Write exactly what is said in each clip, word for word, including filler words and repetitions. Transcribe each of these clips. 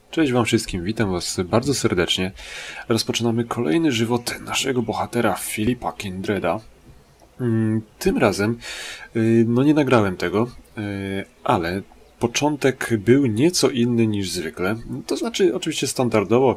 Cześć wam wszystkim, witam was bardzo serdecznie. Rozpoczynamy kolejny żywot naszego bohatera Filipa Kindreda. Tym razem no nie nagrałem tego, ale początek był nieco inny niż zwykle. To znaczy oczywiście standardowo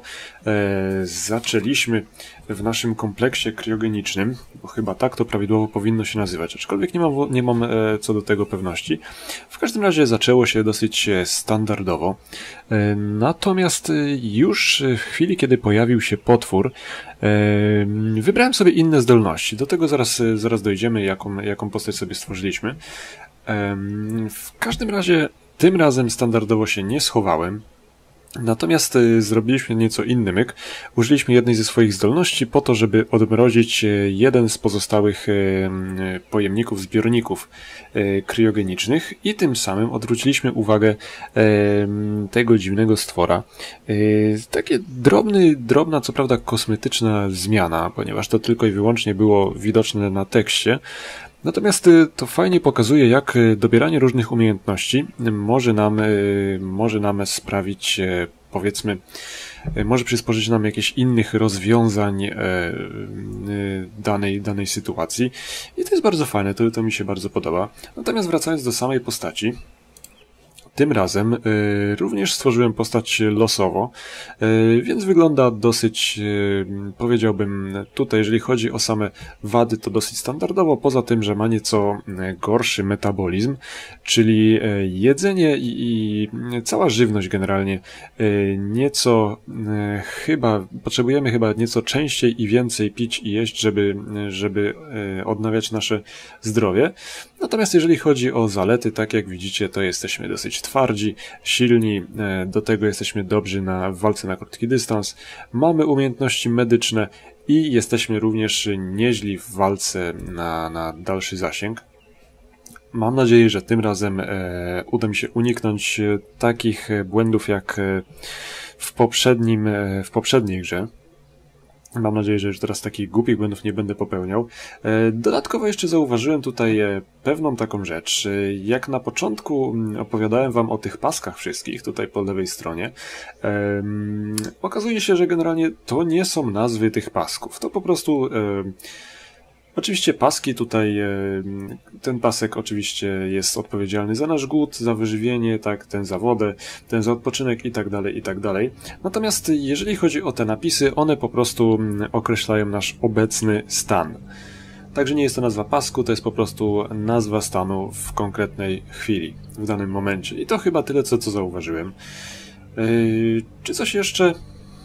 zaczęliśmy w naszym kompleksie kriogenicznym, bo chyba tak to prawidłowo powinno się nazywać, aczkolwiek nie mam, nie mam co do tego pewności. W każdym razie zaczęło się dosyć standardowo. Natomiast już w chwili, kiedy pojawił się potwór, wybrałem sobie inne zdolności. Do tego zaraz, zaraz dojdziemy, jaką, jaką postać sobie stworzyliśmy. W każdym razie tym razem standardowo się nie schowałem. Natomiast zrobiliśmy nieco inny myk. Użyliśmy jednej ze swoich zdolności po to, żeby odmrozić jeden z pozostałych pojemników, zbiorników kriogenicznych i tym samym odwróciliśmy uwagę tego dziwnego stwora. Takie drobny, drobna, co prawda kosmetyczna zmiana, ponieważ to tylko i wyłącznie było widoczne na tekście. Natomiast to fajnie pokazuje, jak dobieranie różnych umiejętności może nam, może nam sprawić, powiedzmy, może przysporzyć nam jakichś innych rozwiązań danej, danej sytuacji. I to jest bardzo fajne, to, to mi się bardzo podoba. Natomiast wracając do samej postaci, tym razem y, również stworzyłem postać losowo, y, więc wygląda dosyć, y, powiedziałbym, tutaj jeżeli chodzi o same wady, to dosyć standardowo, poza tym, że ma nieco gorszy metabolizm, czyli jedzenie i, i cała żywność generalnie y, nieco, y, chyba, potrzebujemy chyba nieco częściej i więcej pić i jeść, żeby, żeby y, odnawiać nasze zdrowie. Natomiast jeżeli chodzi o zalety, tak jak widzicie, to jesteśmy dosyć twardzi, silni, do tego jesteśmy dobrzy na w walce na krótki dystans, mamy umiejętności medyczne i jesteśmy również nieźli w walce na, na dalszy zasięg. Mam nadzieję, że tym razem e, uda mi się uniknąć takich błędów jak w poprzednim, w poprzedniej grze. Mam nadzieję, że już teraz takich głupich błędów nie będę popełniał. Dodatkowo jeszcze zauważyłem tutaj pewną taką rzecz. Jak na początku opowiadałem wam o tych paskach wszystkich, tutaj po lewej stronie, um, okazuje się, że generalnie to nie są nazwy tych pasków. To po prostu... Um, Oczywiście paski tutaj, ten pasek oczywiście jest odpowiedzialny za nasz głód, za wyżywienie, tak, ten za wodę, ten za odpoczynek i tak dalej, i tak dalej. Natomiast jeżeli chodzi o te napisy, one po prostu określają nasz obecny stan. Także nie jest to nazwa pasku, to jest po prostu nazwa stanu w konkretnej chwili, w danym momencie. I to chyba tyle, co, co zauważyłem. Yy, czy coś jeszcze?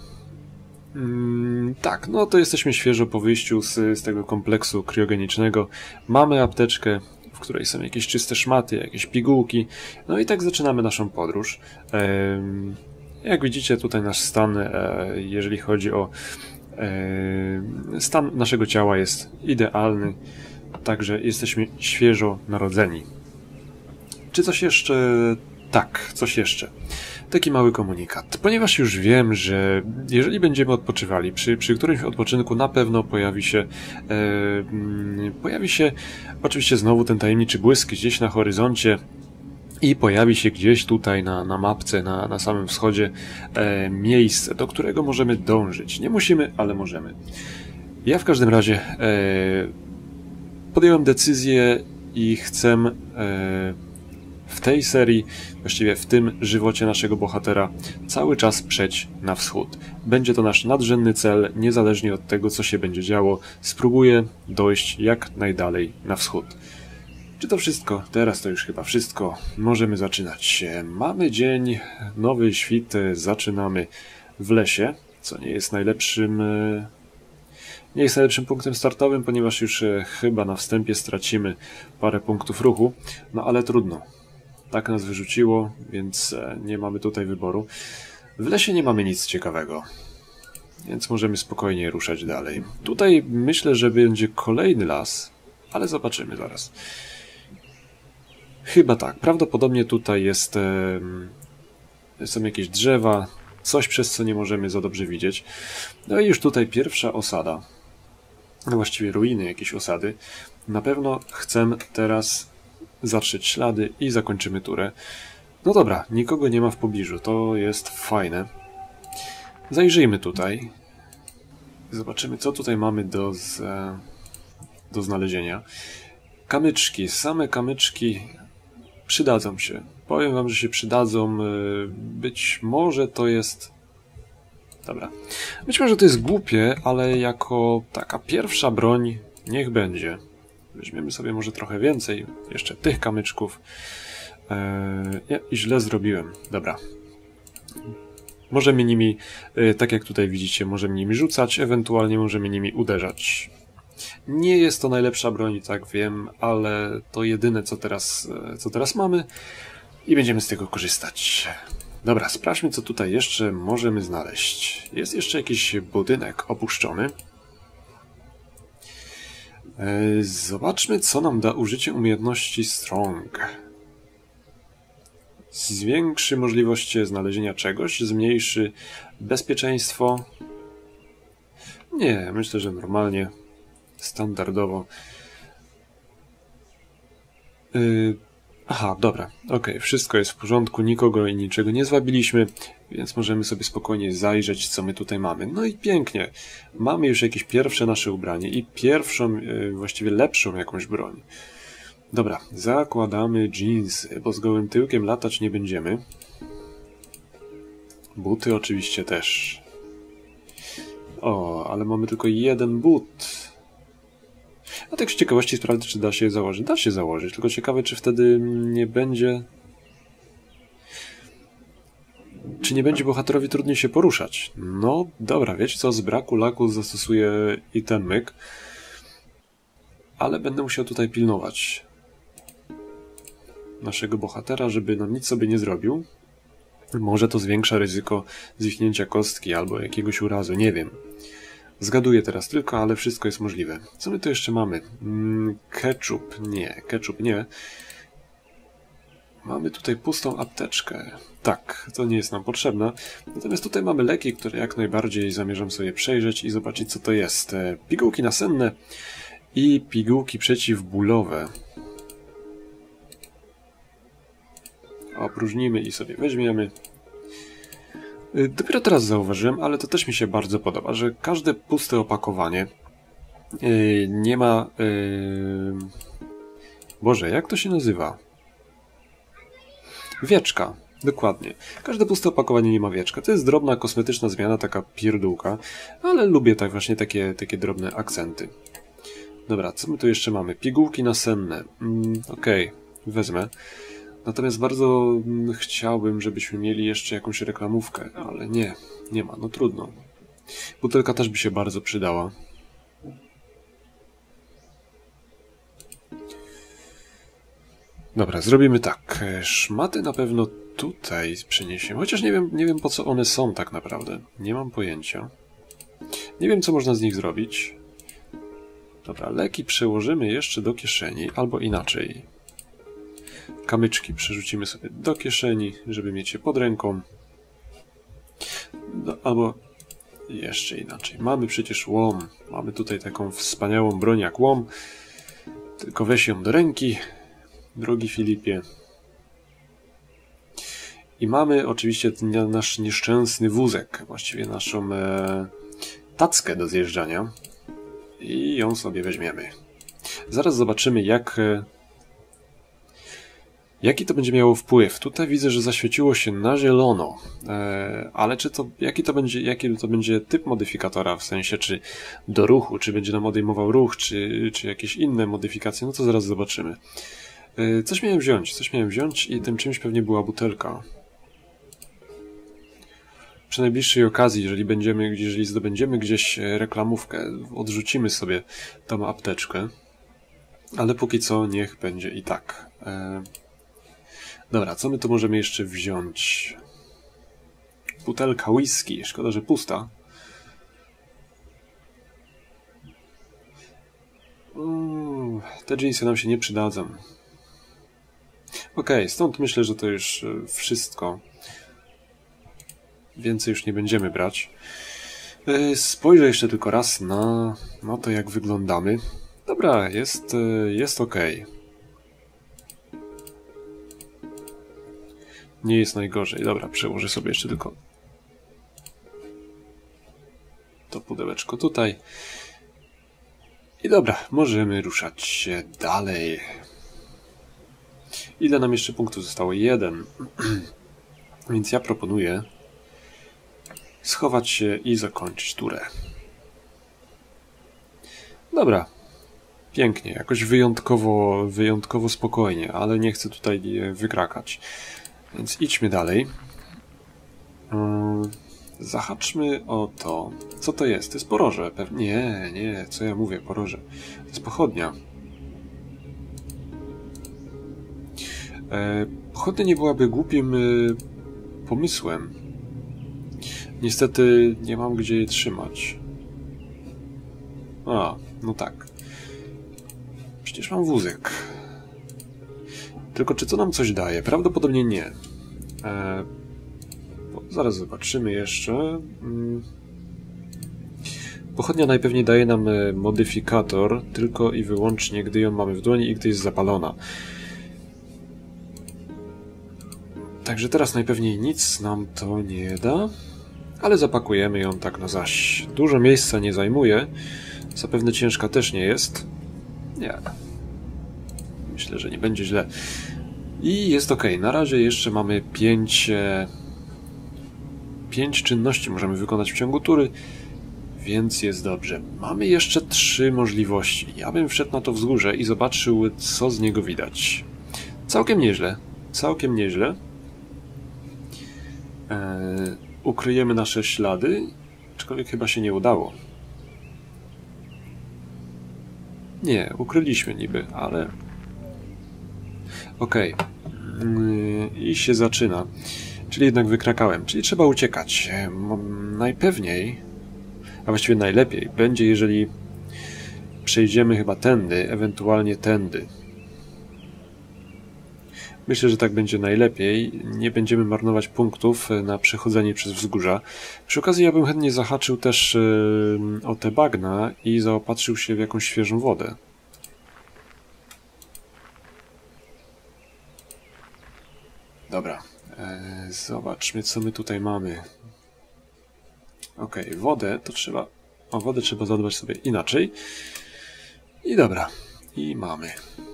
Mm, tak, no to jesteśmy świeżo po wyjściu z, z tego kompleksu kriogenicznego. Mamy apteczkę, w której są jakieś czyste szmaty, jakieś pigułki. No i tak zaczynamy naszą podróż. Ehm, jak widzicie, tutaj nasz stan, e, jeżeli chodzi o e, stan naszego ciała, jest idealny. Także jesteśmy świeżo narodzeni. Czy coś jeszcze? Tak, coś jeszcze. Taki mały komunikat. Ponieważ już wiem, że jeżeli będziemy odpoczywali, przy, przy którymś odpoczynku na pewno pojawi się e, pojawi się oczywiście znowu ten tajemniczy błysk gdzieś na horyzoncie i pojawi się gdzieś tutaj na, na mapce, na, na samym wschodzie e, miejsce, do którego możemy dążyć. Nie musimy, ale możemy. Ja w każdym razie e, podjąłem decyzję i chcę e, w tej serii, właściwie w tym żywocie naszego bohatera, cały czas przeć na wschód. Będzie to nasz nadrzędny cel, niezależnie od tego, co się będzie działo. Spróbuję dojść jak najdalej na wschód. Czy to wszystko? Teraz to już chyba wszystko. Możemy zaczynać. Mamy dzień, nowy świt, zaczynamy w lesie, co nie jest najlepszym... Nie jest najlepszym punktem startowym, ponieważ już chyba na wstępie stracimy parę punktów ruchu, no ale trudno. Tak nas wyrzuciło, więc nie mamy tutaj wyboru. W lesie nie mamy nic ciekawego, więc możemy spokojnie ruszać dalej. Tutaj myślę, że będzie kolejny las, ale zobaczymy zaraz. Chyba tak. Prawdopodobnie tutaj jest, są jakieś drzewa, coś przez co nie możemy za dobrze widzieć. No i już tutaj pierwsza osada, no właściwie ruiny jakiejś osady. Na pewno chcę teraz zatrzeć ślady i zakończymy turę. No dobra, nikogo nie ma w pobliżu, to jest fajne. Zajrzyjmy tutaj. Zobaczymy, co tutaj mamy do, z, do znalezienia. Kamyczki, same kamyczki przydadzą się. Powiem wam, że się przydadzą. Być może to jest... Dobra. Być może to jest głupie, ale jako taka pierwsza broń niech będzie. Weźmiemy sobie może trochę więcej jeszcze tych kamyczków. Eee, ja, i źle zrobiłem. Dobra. Możemy nimi, e, tak jak tutaj widzicie, możemy nimi rzucać, ewentualnie możemy nimi uderzać. Nie jest to najlepsza broń, tak wiem, ale to jedyne, co teraz, co teraz mamy i będziemy z tego korzystać. Dobra, sprawdźmy, co tutaj jeszcze możemy znaleźć. Jest jeszcze jakiś budynek opuszczony. Zobaczmy, co nam da użycie umiejętności Strong. Zwiększy możliwość znalezienia czegoś, zmniejszy bezpieczeństwo. Nie, myślę, że normalnie, standardowo. Yy, aha, dobra, ok, wszystko jest w porządku, nikogo i niczego nie zwabiliśmy, więc możemy sobie spokojnie zajrzeć, co my tutaj mamy. No i pięknie, mamy już jakieś pierwsze nasze ubranie i pierwszą, yy, właściwie lepszą jakąś broń. Dobra, zakładamy jeansy, bo z gołym tyłkiem latać nie będziemy. Buty oczywiście też. O, ale mamy tylko jeden but. A tak z ciekawości sprawdzę, czy da się je założyć. Da się założyć, tylko ciekawe, czy wtedy nie będzie... Czy nie będzie bohaterowi trudniej się poruszać? No dobra, wiecie co, z braku laku zastosuję i ten myk. Ale będę musiał tutaj pilnować naszego bohatera, żeby nam nic sobie nie zrobił. Może to zwiększa ryzyko zwichnięcia kostki albo jakiegoś urazu, nie wiem. Zgaduję teraz tylko, ale wszystko jest możliwe. Co my tu jeszcze mamy? Mm, ketchup, nie, ketchup nie. Mamy tutaj pustą apteczkę. Tak, to nie jest nam potrzebna. Natomiast tutaj mamy leki, które jak najbardziej zamierzam sobie przejrzeć i zobaczyć, co to jest. Pigułki nasenne i pigułki przeciwbólowe. Opróżnimy i sobie weźmiemy. Dopiero teraz zauważyłem, ale to też mi się bardzo podoba, że każde puste opakowanie yy, nie ma... Yy... Boże, jak to się nazywa? Wieczka, dokładnie. Każde puste opakowanie nie ma wieczka. To jest drobna, kosmetyczna zmiana, taka pierdółka, ale lubię tak właśnie takie, takie drobne akcenty. Dobra, co my tu jeszcze mamy? Pigułki nasenne. Mm, Okej, okay, wezmę. Natomiast bardzo chciałbym, żebyśmy mieli jeszcze jakąś reklamówkę, ale nie, nie ma, no trudno. Butelka też by się bardzo przydała. Dobra, zrobimy tak. Szmaty na pewno tutaj przeniesiemy, chociaż nie wiem, nie wiem po co one są tak naprawdę. Nie mam pojęcia. Nie wiem, co można z nich zrobić. Dobra, leki przełożymy jeszcze do kieszeni, albo inaczej. Kamyczki przerzucimy sobie do kieszeni, żeby mieć je pod ręką. No, albo jeszcze inaczej. Mamy przecież łom. Mamy tutaj taką wspaniałą broń jak łom. Tylko weź ją do ręki, drogi Filipie. I mamy oczywiście nasz nieszczęsny wózek. Właściwie naszą e, tackę do zjeżdżania. I ją sobie weźmiemy. Zaraz zobaczymy, jak... E, Jaki to będzie miało wpływ? Tutaj widzę, że zaświeciło się na zielono, e, ale czy to, jaki to będzie, jaki to będzie typ modyfikatora, w sensie czy do ruchu, czy będzie nam odejmował ruch, czy, czy jakieś inne modyfikacje, no to zaraz zobaczymy. E, coś miałem wziąć, coś miałem wziąć i tym czymś pewnie była butelka. Przy najbliższej okazji, jeżeli będziemy, jeżeli zdobędziemy gdzieś reklamówkę, odrzucimy sobie tą apteczkę, ale póki co niech będzie i tak. E, Dobra, co my tu możemy jeszcze wziąć? Butelka whisky. Szkoda, że pusta. Uuu, te jeansy nam się nie przydadzą. Okej, okay, stąd myślę, że to już wszystko. Więcej już nie będziemy brać. Spojrzę jeszcze tylko raz na, na to, jak wyglądamy. Dobra, jest, jest ok. nie jest najgorzej. Dobra, przełożę sobie jeszcze tylko to pudełeczko tutaj. I dobra, możemy ruszać się dalej. Ile nam jeszcze punktów zostało? Jeden. Więc ja proponuję schować się i zakończyć turę. Dobra. Pięknie, jakoś wyjątkowo, wyjątkowo spokojnie, ale nie chcę tutaj wykrakać. Więc idźmy dalej. Zahaczmy o to. Co to jest? To jest poroże. Pewnie. Nie, nie, co ja mówię, poroże. To jest pochodnia. E, pochodnia nie byłaby głupim y, pomysłem. Niestety nie mam gdzie je trzymać. A, no tak. Przecież mam wózek. Tylko czy to nam coś daje? Prawdopodobnie nie. E, zaraz zobaczymy jeszcze. Hmm. Pochodnia najpewniej daje nam modyfikator tylko i wyłącznie, gdy ją mamy w dłoni i gdy jest zapalona. Także teraz najpewniej nic nam to nie da, ale zapakujemy ją tak na zaś. Dużo miejsca nie zajmuje, zapewne ciężka też nie jest. Nie. Myślę, że nie będzie źle. I jest ok. Na razie jeszcze mamy pięć, pięć czynności możemy wykonać w ciągu tury, więc jest dobrze. Mamy jeszcze trzy możliwości. Ja bym wszedł na to wzgórze i zobaczył, co z niego widać. Całkiem nieźle. Całkiem nieźle. Eee, ukryjemy nasze ślady, aczkolwiek chyba się nie udało. Nie, ukryliśmy niby, ale... Okej. Okay. I się zaczyna. Czyli jednak wykrakałem. Czyli trzeba uciekać. Najpewniej, a właściwie najlepiej, będzie, jeżeli przejdziemy chyba tędy, ewentualnie tędy. Myślę, że tak będzie najlepiej. Nie będziemy marnować punktów na przechodzenie przez wzgórza. Przy okazji ja bym chętnie zahaczył też yy, o te bagna i zaopatrzył się w jakąś świeżą wodę. Dobra. Eee, zobaczmy, co my tutaj mamy. Ok, wodę to trzeba... O wodę trzeba zadbać sobie inaczej. I dobra. I mamy.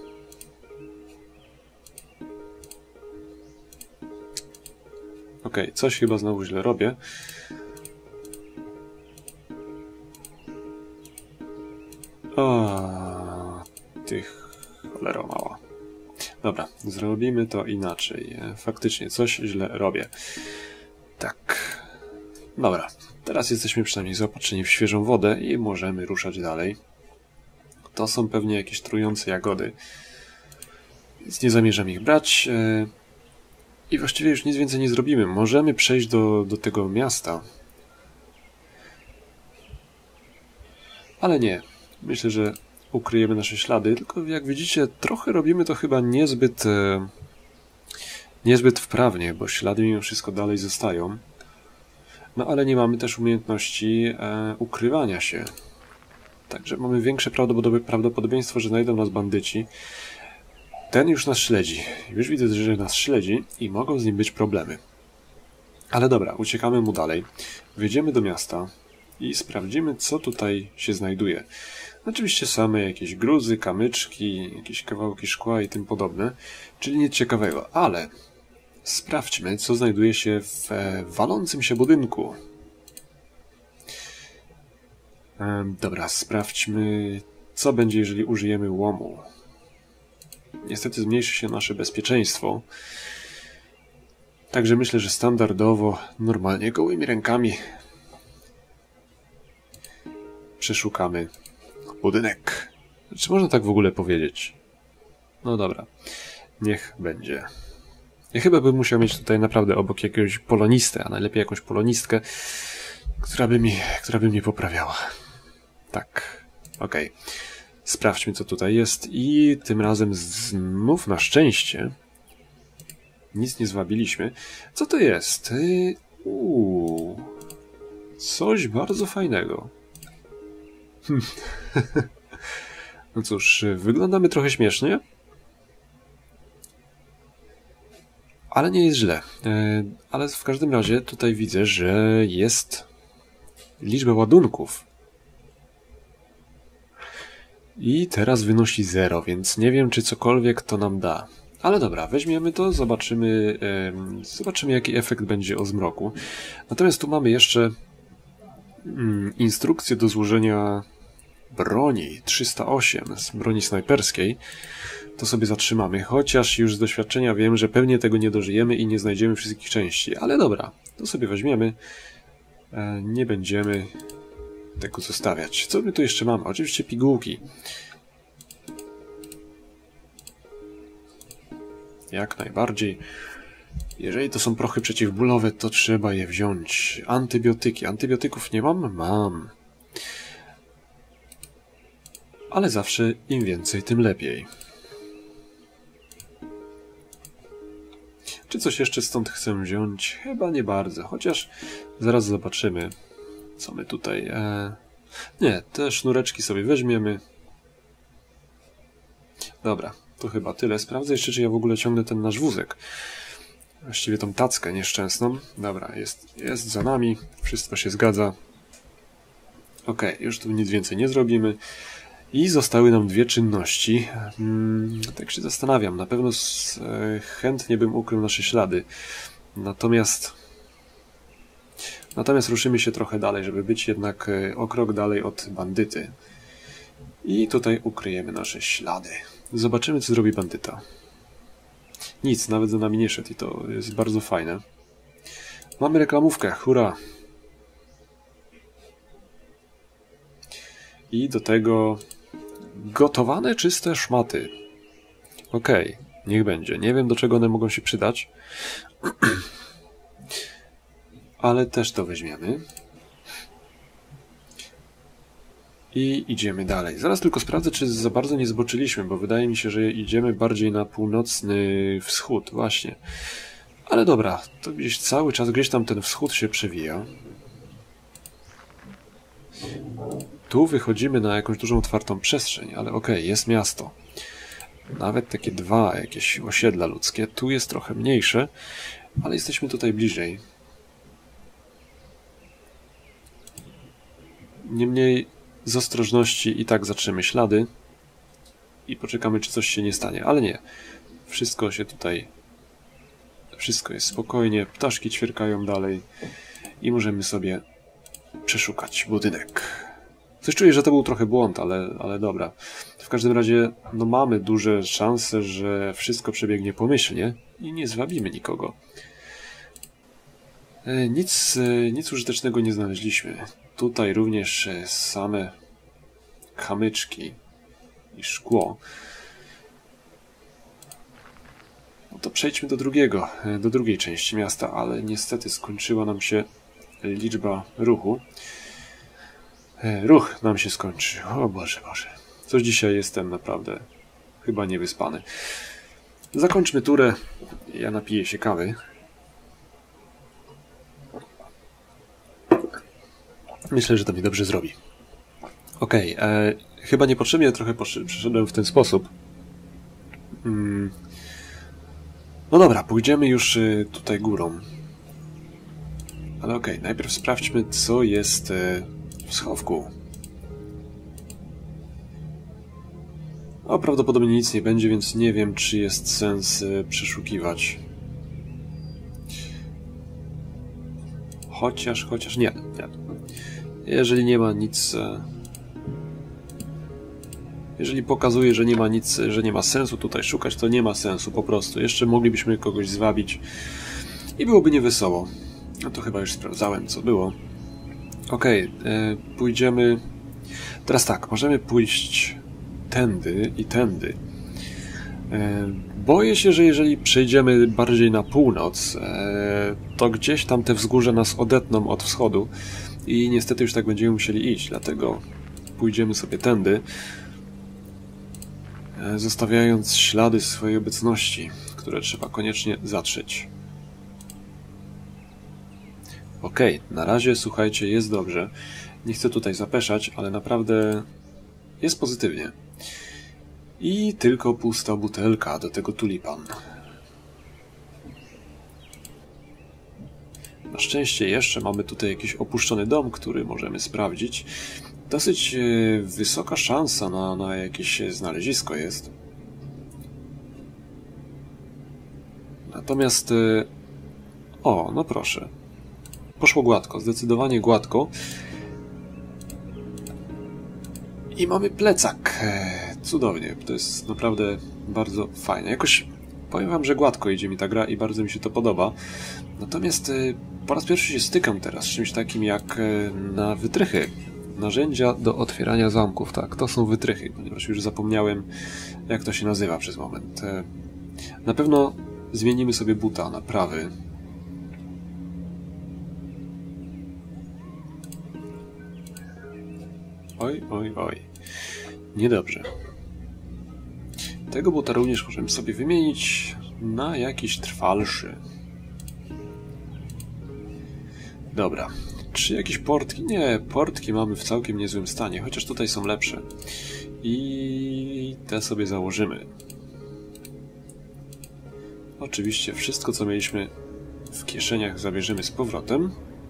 Ok, coś chyba znowu źle robię. O, tych cholera mała. Dobra, zrobimy to inaczej. Faktycznie coś źle robię. Tak. Dobra, teraz jesteśmy przynajmniej zaopatrzeni w świeżą wodę i możemy ruszać dalej. To są pewnie jakieś trujące jagody, więc nie zamierzam ich brać. I właściwie już nic więcej nie zrobimy. Możemy przejść do, do tego miasta. Ale nie. Myślę, że ukryjemy nasze ślady, tylko jak widzicie, trochę robimy to chyba niezbyt e, niezbyt wprawnie, bo ślady mimo wszystko dalej zostają. No ale nie mamy też umiejętności e, ukrywania się. Także mamy większe prawdopodobieństwo, że znajdą nas bandyci. Ten już nas śledzi. Już widzę, że nas śledzi i mogą z nim być problemy. Ale dobra, uciekamy mu dalej. Wjedziemy do miasta i sprawdzimy, co tutaj się znajduje. Oczywiście same jakieś gruzy, kamyczki, jakieś kawałki szkła i tym podobne, czyli nic ciekawego, ale sprawdźmy, co znajduje się w e, walącym się budynku. E, dobra, sprawdźmy, co będzie, jeżeli użyjemy łomu. Niestety zmniejszy się nasze bezpieczeństwo. Także myślę, że standardowo, normalnie, gołymi rękami przeszukamy budynek. Czy można tak w ogóle powiedzieć? No dobra, niech będzie. Ja chyba bym musiał mieć tutaj naprawdę obok jakiegoś polonistę, a najlepiej jakąś polonistkę, która by mi, która by mnie poprawiała. Tak, okej. Okay. Sprawdźmy, co tutaj jest i tym razem znów na szczęście nic nie zwabiliśmy. Co to jest? Uuu, coś bardzo fajnego. No cóż, wyglądamy trochę śmiesznie, Ale nie jest źle. Ale w każdym razie tutaj widzę, że jest liczba ładunków. I teraz wynosi zero, więc nie wiem, czy cokolwiek to nam da. Ale dobra, weźmiemy to, zobaczymy, yy, zobaczymy jaki efekt będzie o zmroku. Natomiast tu mamy jeszcze yy, instrukcję do złożenia broni trzysta osiem, z broni snajperskiej. To sobie zatrzymamy, chociaż już z doświadczenia wiem, że pewnie tego nie dożyjemy i nie znajdziemy wszystkich części. Ale dobra, to sobie weźmiemy. Yy, nie będziemy tego zostawiać. Co my tu jeszcze mamy? Oczywiście pigułki. Jak najbardziej. Jeżeli to są prochy przeciwbólowe, to trzeba je wziąć. Antybiotyki. Antybiotyków nie mam? Mam. Ale zawsze im więcej, tym lepiej. Czy coś jeszcze stąd chcę wziąć? Chyba nie bardzo. Chociaż zaraz zobaczymy, co my tutaj... E... Nie, te sznureczki sobie weźmiemy. Dobra. To chyba tyle. Sprawdzę jeszcze, czy ja w ogóle ciągnę ten nasz wózek. Właściwie tą tackę nieszczęsną. Dobra, jest, jest za nami. Wszystko się zgadza. Ok, już tu nic więcej nie zrobimy. I zostały nam dwie czynności. Hmm, tak się zastanawiam. Na pewno z, e, chętnie bym ukrył nasze ślady. Natomiast... Natomiast ruszymy się trochę dalej, żeby być jednak e, o krok dalej od bandyty. I tutaj ukryjemy nasze ślady. Zobaczymy, co zrobi bandyta. Nic, nawet za nami nie szedł i to jest bardzo fajne. Mamy reklamówkę, hurra! I do tego gotowane, czyste szmaty. Okej, okay, niech będzie. Nie wiem, do czego one mogą się przydać. Ale też to weźmiemy. I idziemy dalej. Zaraz tylko sprawdzę, czy za bardzo nie zboczyliśmy, bo wydaje mi się, że idziemy bardziej na północny wschód, właśnie. Ale dobra, to gdzieś cały czas, gdzieś tam ten wschód się przewija. Tu wychodzimy na jakąś dużą, otwartą przestrzeń, ale okej, okay, jest miasto. Nawet takie dwa jakieś osiedla ludzkie. Tu jest trochę mniejsze, ale jesteśmy tutaj bliżej. Niemniej z ostrożności i tak zatrzemy ślady i poczekamy, czy coś się nie stanie, ale nie. Wszystko się tutaj... Wszystko jest spokojnie, ptaszki ćwierkają dalej i możemy sobie przeszukać budynek. Coś czuję, że to był trochę błąd, ale, ale dobra. W każdym razie no mamy duże szanse, że wszystko przebiegnie pomyślnie i nie zwabimy nikogo. Nic, nic użytecznego nie znaleźliśmy. Tutaj również same kamyczki i szkło. No to przejdźmy do drugiego, do drugiej części miasta, ale niestety skończyła nam się liczba ruchu. Ruch nam się skończy. O Boże, Boże. Coś dzisiaj jestem naprawdę chyba niewyspany. Zakończmy turę. Ja napiję się kawy. Myślę, że to mi dobrze zrobi. Okej, okay, chyba niepotrzebnie trochę przeszedłem w ten sposób. Hmm. No dobra, pójdziemy już tutaj górą. Ale okej, okay, najpierw sprawdźmy, co jest w schowku. O, prawdopodobnie nic nie będzie, więc nie wiem, czy jest sens przeszukiwać. Chociaż, chociaż nie, nie. Jeżeli nie ma nic... Jeżeli pokazuje, że nie ma nic, że nie ma sensu tutaj szukać, to nie ma sensu po prostu. Jeszcze moglibyśmy kogoś zwabić i byłoby niewesoło. No to chyba już sprawdzałem, co było. Okej, okay, pójdziemy... Teraz tak, możemy pójść tędy i tędy. Boję się, że jeżeli przejdziemy bardziej na północ, to gdzieś tam te wzgórze nas odetną od wschodu i niestety już tak będziemy musieli iść, dlatego pójdziemy sobie tędy, zostawiając ślady swojej obecności, które trzeba koniecznie zatrzeć. Okej, okay, na razie, słuchajcie, jest dobrze. Nie chcę tutaj zapeszać, ale naprawdę jest pozytywnie. I tylko pusta butelka, do tego tulipan. Na szczęście jeszcze mamy tutaj jakiś opuszczony dom, który możemy sprawdzić. Dosyć wysoka szansa na, na jakieś znalezisko jest. Natomiast... O, no proszę. Poszło gładko, zdecydowanie gładko. I mamy plecak. Cudownie, to jest naprawdę bardzo fajne. Jakoś powiem wam, że gładko idzie mi ta gra i bardzo mi się to podoba. Natomiast po raz pierwszy się stykam teraz z czymś takim jak na wytrychy. Narzędzia do otwierania zamków, tak, to są wytrychy, ponieważ już zapomniałem, jak to się nazywa przez moment. Na pewno zmienimy sobie buta na prawy. Oj, oj, oj. Niedobrze. Tego buta również możemy sobie wymienić na jakiś trwalszy. Dobra. Czy jakieś portki? Nie, portki mamy w całkiem niezłym stanie, chociaż tutaj są lepsze. I te sobie założymy. Oczywiście wszystko, co mieliśmy w kieszeniach, zabierzemy z powrotem.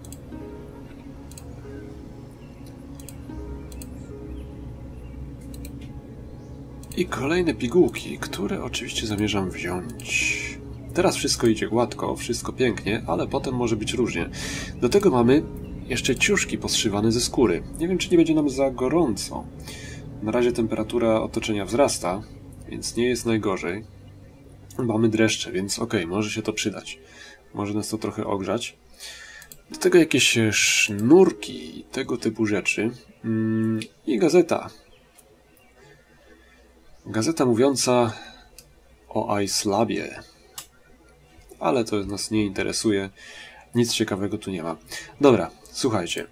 I kolejne pigułki, które oczywiście zamierzam wziąć. Teraz wszystko idzie gładko, wszystko pięknie, ale potem może być różnie. Do tego mamy jeszcze ciuszki poszywane ze skóry. Nie wiem, czy nie będzie nam za gorąco. Na razie temperatura otoczenia wzrasta, więc nie jest najgorzej. Mamy dreszcze, więc okej, okay, może się to przydać. Może nas to trochę ogrzać. Do tego jakieś sznurki, tego typu rzeczy. Mm, i gazeta. Gazeta mówiąca o iSlabie. Ale to nas nie interesuje. Nic ciekawego tu nie ma. Dobra, słuchajcie.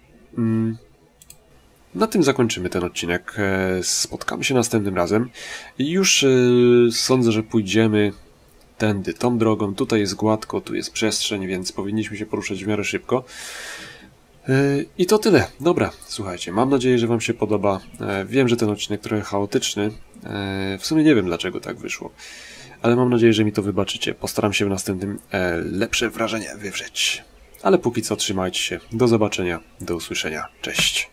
Na tym zakończymy ten odcinek. Spotkamy się następnym razem. I już sądzę, że pójdziemy tędy, tą drogą. Tutaj jest gładko, tu jest przestrzeń, więc powinniśmy się poruszać w miarę szybko. I to tyle. Dobra, słuchajcie, mam nadzieję, że wam się podoba. Wiem, że ten odcinek trochę chaotyczny. W sumie nie wiem, dlaczego tak wyszło. Ale mam nadzieję, że mi to wybaczycie. Postaram się w następnym e, lepsze wrażenie wywrzeć. Ale póki co trzymajcie się. Do zobaczenia. Do usłyszenia. Cześć.